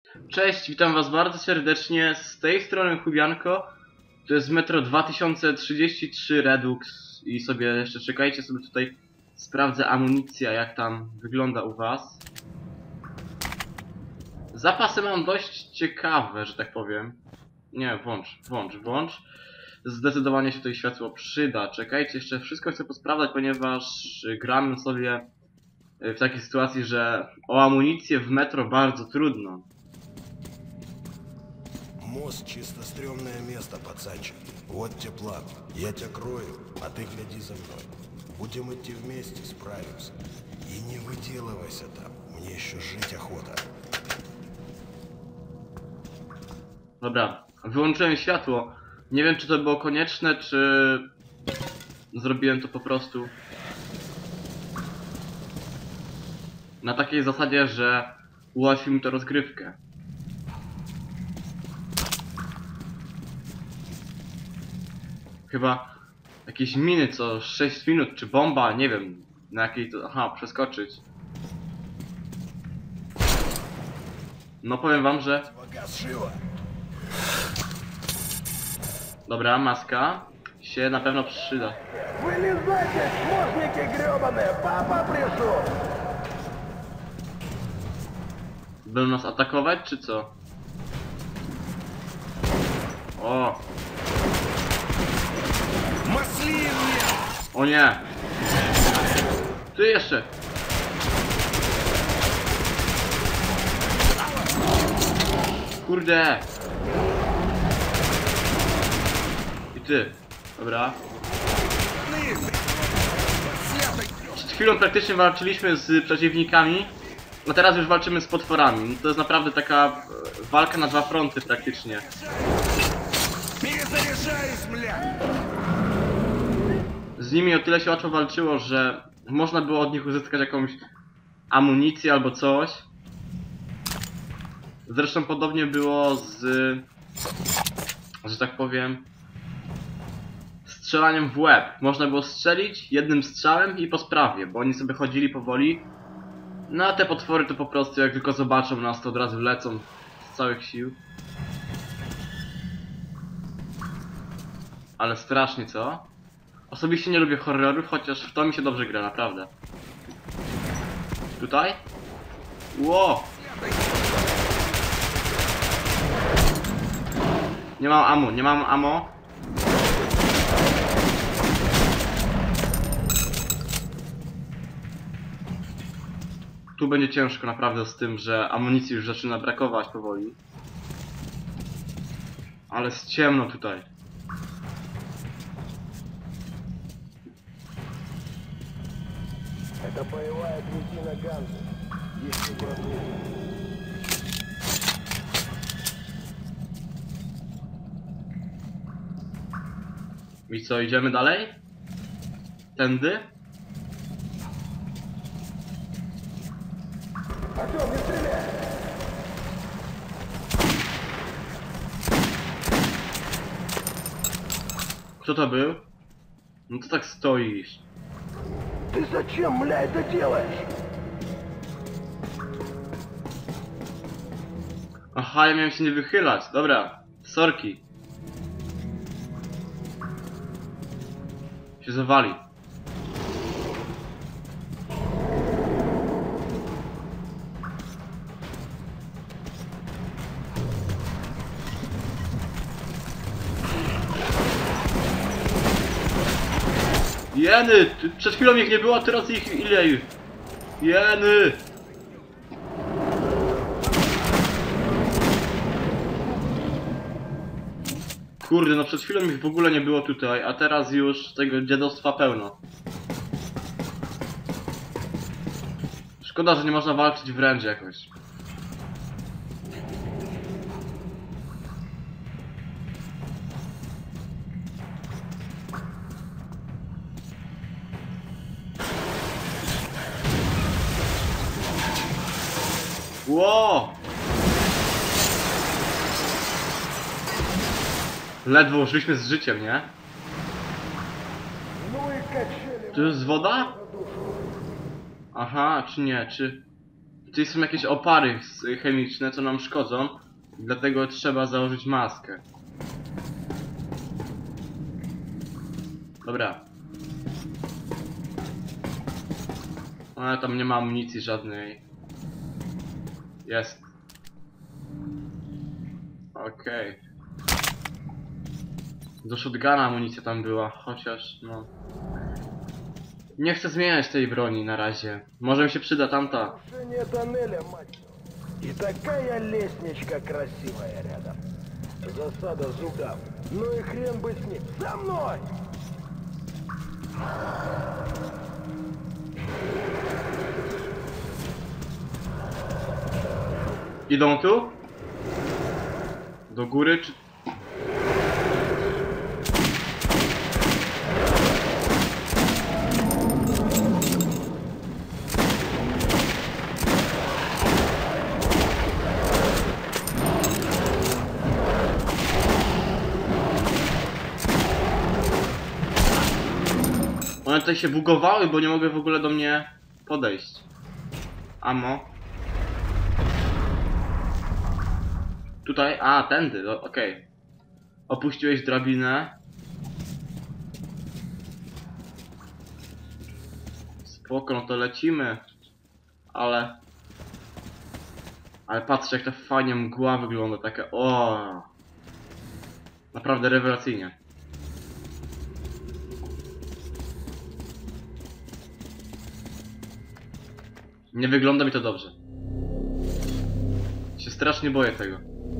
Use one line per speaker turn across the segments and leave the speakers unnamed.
Cześć, witam was bardzo serdecznie, z tej strony Chubianko. To jest Metro 2033 Redux i sobie jeszcze czekajcie, sobie tutaj sprawdzę amunicję, jak tam wygląda u was. Zapasy mam dość ciekawe, że tak powiem. Nie, włącz. Zdecydowanie się tutaj światło przyda. Czekajcie, jeszcze wszystko chcę posprawdzać, ponieważ gramy sobie w takiej sytuacji, że o amunicję w Metro bardzo trudno.
Мост чисто стрёмное место, пацанчик. Вот тебе план. Я тебя крою, а ты гляди за мной. Будем идти вместе, справимся. И не выделывайся там. Мне еще жить охота.
Dobra, wyłączyłem światło. Nie wiem, czy to było konieczne, czy zrobiłem to po prostu na takiej zasadzie, że ułatwi mi to rozgrywkę. Chyba jakieś miny co 6 minut, czy bomba, nie wiem na jakiej to... Aha, przeskoczyć. No powiem wam, że... Dobra, maska się na pewno przyda.
Вылезайте, смертники гребаные! Папа пришел!
Będą nas atakować, czy co? O! O nie! Ty jeszcze! Kurde! I ty. Dobra. Przed chwilą praktycznie walczyliśmy z przeciwnikami, a teraz już walczymy z potworami. To jest naprawdę taka walka na dwa fronty praktycznie. Z nimi o tyle się łatwo walczyło, że można było od nich uzyskać jakąś amunicję albo coś. Zresztą podobnie było z, że tak powiem, strzelaniem w łeb. Można było strzelić jednym strzałem i po sprawie, bo oni sobie chodzili powoli. No a te potwory to po prostu jak tylko zobaczą nas, to od razu lecą z całych sił. Ale strasznie, co? Osobiście nie lubię horrorów, chociaż w to mi się dobrze gra, naprawdę. Tutaj? Ło! Nie mam ammo. Tu będzie ciężko naprawdę z tym, że amunicji już zaczyna brakować powoli. Ale jest ciemno tutaj.
Это боевая дрезина Ганзы. Есть температура.
I co, idziemy dalej? Tędy?
Артём, не стреляй!
Kto to był? No to tak stoisz.
Ты зачем, мля, это делаешь?
Aha, ja miałem się nie wychylać. Dobra, sorki. Się zawali. Jeny! Przed chwilą ich nie było, a teraz ich ile już? Jeny! Kurde, no przed chwilą ich w ogóle nie było tutaj, a teraz już tego dziadostwa pełno. Szkoda, że nie można walczyć wręcz jakoś. Ło! Ledwo szliśmy z życiem, nie?
Ну и качели.
To jest woda? Aha, czy nie, czy... Czyli są jakieś opary chemiczne, co nam szkodzą. Dlatego trzeba założyć maskę. Dobra. Ale tam nie ma amunicji żadnej. Jest. Okej. Do shotguna amunicja tam była, chociaż no... Nie chcę zmieniać tej broni na razie. Może mi się przyda tamta.
Решение тоннеля, мать его. И такая лестничка красивая рядом. Засада зубов. Ну и хрен бы с ним. За мной!
Idą tu? Do góry czy... One tutaj się bugowały, bo nie mogły w ogóle do mnie podejść. Amo. Tutaj? A, tędy, okej. Opuściłeś drabinę. Spoko, no to lecimy. Ale patrzcie, jak ta fajnie mgła wygląda, taka o. Naprawdę rewelacyjnie. Nie wygląda mi to dobrze. Się strasznie boję tego.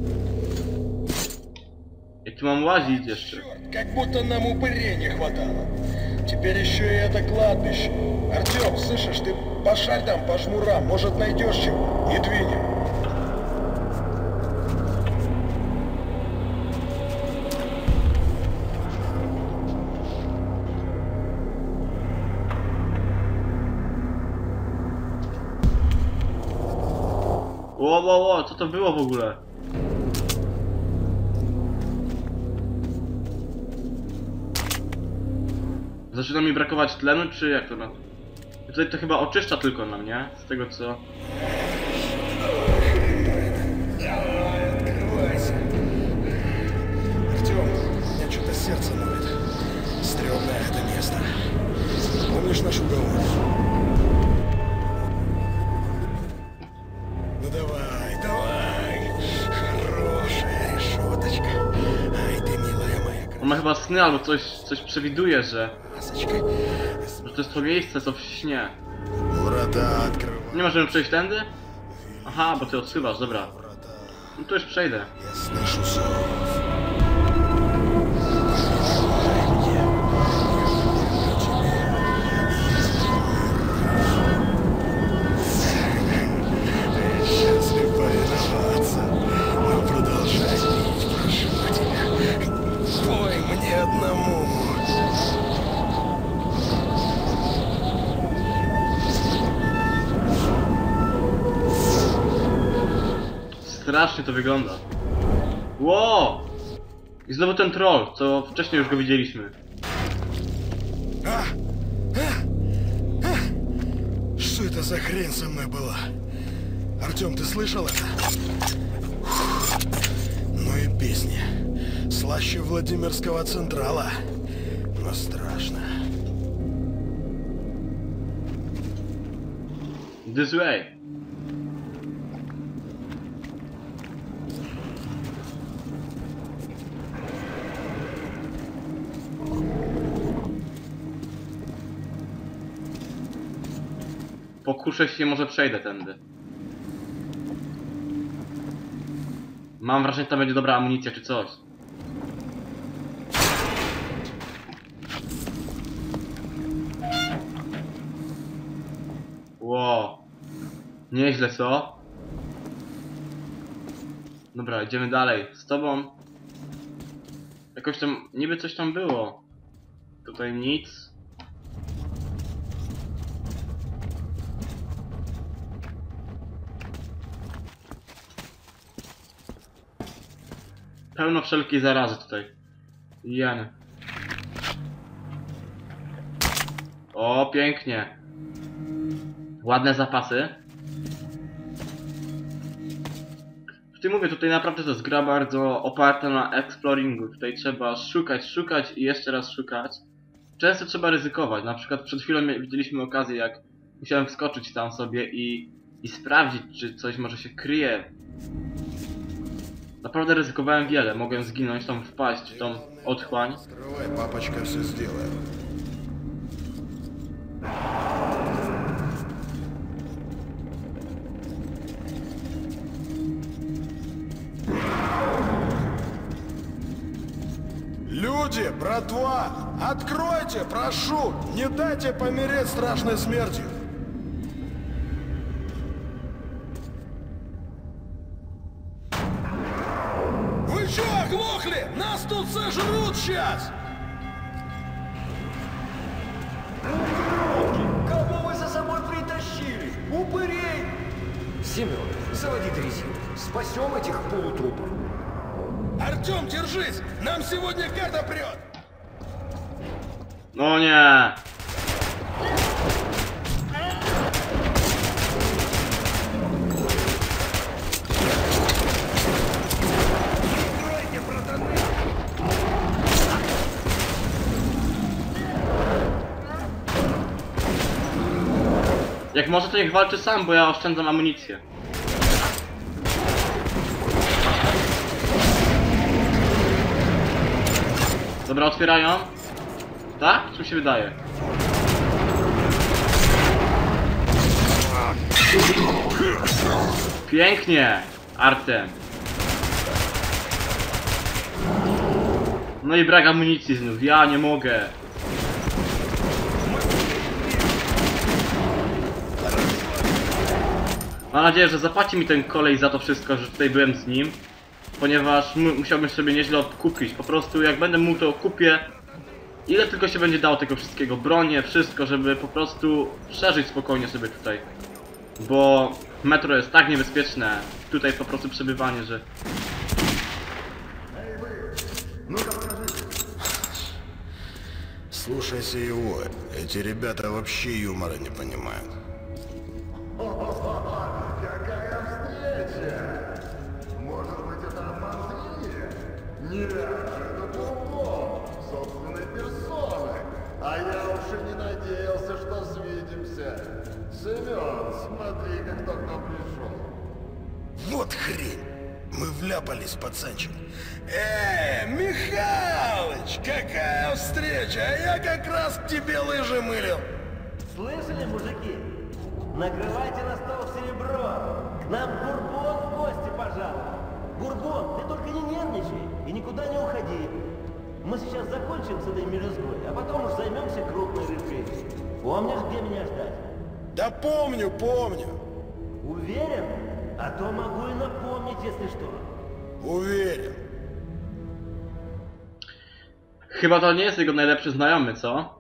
Jak tu mam łazić jeszcze?
Черт, как будто нам упырей не хватало. Теперь еще и это кладбище. Артем, слышишь, ты пошарь там по жмурам, может найдешь чего, и двинем.
Ło, co to było w ogóle? Zaczyna mi brakować tlenu, czy jak to na... Tutaj to chyba oczyszcza tylko nam, nie? Z tego co...
Открывайся. Артем, у меня что-то сердце ноет. Стрёмное это место. Помнишь наш уговор? Ну давай, давай. Хорошая решеточка. Ай, ты, милая моя
On ma chyba sny albo coś przewiduje, że
красочка.
to jest to miejsce, co w śnie.
Врата открывай.
Nie możemy przejść tędy? Aha, bo ty odsuwasz, dobra.
Врата.
No to już przejdę.
Я слышу зов. Счастлив повиноваться. Но продолжай пить, прошу тебя. Пой мне одному.
Strasznie to wygląda. Ło! I znowu ten troll, co wcześniej już go widzieliśmy.
Что это за хрень со мной была? Артем, ты слышал это? Ну и песня. Слаще Владимирского Централа. Но страшно.
This way. Pokuszę się, może przejdę tędy. Mam wrażenie, że tam będzie dobra amunicja czy coś. Ło. Nieźle, co? Dobra, idziemy dalej. Z tobą. Jakoś tam, niby coś tam było. Tutaj nic. Pełno wszelkiej zarazy tutaj. Jen. O, pięknie. Ładne zapasy. W tym mówię, tutaj naprawdę to jest gra bardzo oparta na exploringu. Tutaj trzeba szukać i jeszcze raz szukać. Często trzeba ryzykować. Na przykład przed chwilą widzieliśmy okazję, jak musiałem wskoczyć tam sobie i sprawdzić, czy coś może się kryje. Naprawdę ryzykowałem wiele. Mogłem zginąć, tam wpaść w tą otchłań.
Скрывай, папочка все сделает. Люди, братва, откройте, прошу! Не дайте помереть страшной смертью!
Вы чё, оглохли? Нас тут сожрут сейчас!
Кого вы за собой притащили? Упырей!
Семен, заводи дрезину. Спасем этих полутрупов.
Артём, держись! Нам сегодня карта прет!
No nie! Jak może, to niech walczy sam, bo ja oszczędzam amunicję. Dobra, otwierają. Tak? Czy mi się wydaje? Pięknie, Artem. No i brak amunicji znów, ja nie mogę. Mam nadzieję, że zapłaci mi ten kolej za to wszystko, że tutaj byłem z nim. Ponieważ musiałbym sobie nieźle odkupić. Po prostu jak będę mógł, to kupię ile tylko się będzie dało tego wszystkiego. Bronię, wszystko, żeby po prostu przeżyć spokojnie sobie tutaj. Bo metro jest tak niebezpieczne. Tutaj po prostu przebywanie, że...
Слушайся его. Эти ребята вообще юмора не понимают.
Какая встреча! Может быть, это обманывание? Нет, это Бурбон, собственной персоной. А я уж и не надеялся, что свидимся. Семен, смотри-ка, кто к нам пришел.
Вот хрень! Мы вляпались, пацанчик.
Михалыч, какая встреча! А я как раз к тебе лыжи мылил.
Слышали, мужики? Накрывайте на стол серебро. К нам Бурбон в гости пожалуй. Бурбон, ты только не нервничай и никуда не уходи. Мы сейчас закончим с этой мелюзгой, а потом уж займемся крупной рыбкой. Помнишь, где меня ждать?
Да помню, помню.
Уверен? А то могу и напомнить, если что.
Уверен.
Chyba to nie jest jego najlepszy znajomy, co?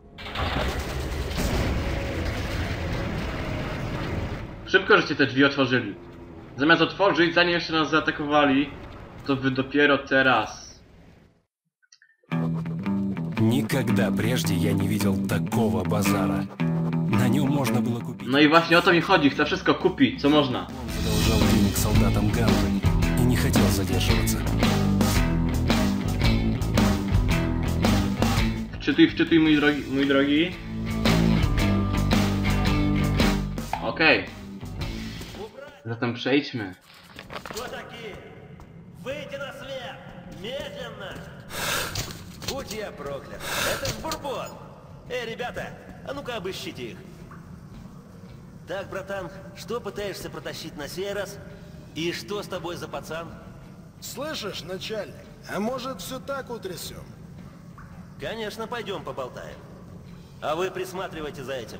Szybko, żeście te drzwi otworzyli. Zamiast otworzyć, zanim jeszcze nas zaatakowali, to wy dopiero teraz.
Никогда прежде я не видел такого базара. На нем можно было купить.
No i właśnie o to mi chodzi, chcę wszystko kupić, co można.
Он задолжал денег солдатам Ганзы и не хотел задерживаться.
Wczytuj, mój drogi. Okej. Zatem przejdźmy.
Кто такие? Выйти на свет! Медленно! Будь я проклят! Это ж Бурбон! Ребята, а ну-ка обыщите их. Так, братан, что пытаешься протащить на сей раз? И что с тобой за пацан?
Слышишь, начальник? А может, все так утрясем?
Конечно, пойдем поболтаем. А вы присматривайте за этим.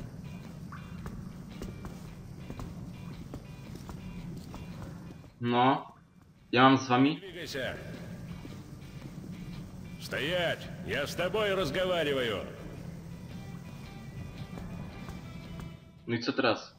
No. Ja mam z wami?
Двигайся. Стоять! Я с тобой разговариваю.
No i co teraz?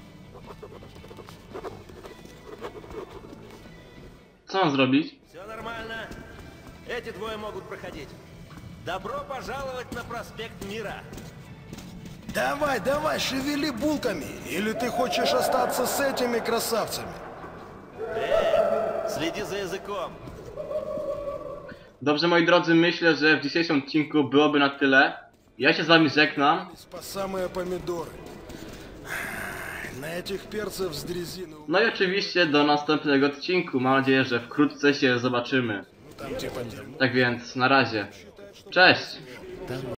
Co mam zrobić?
Все нормально. Эти двое могут проходить. Добро пожаловать на проспект Мира.
Давай, давай, шевели булками. Или ты хочешь остаться с этими красавцами?
Следи за языком.
Dobrze, moi drodzy, myślę, że w dzisiejszym odcinku byłoby na tyle. Ja się z wami żegnam.
По самые помидоры. На этих перцев с дрезины.
No i oczywiście do następnego odcinku. Mam nadzieję, że wkrótce się zobaczymy.
Там типа дерьмо.
Tak więc, na razie. Cześć!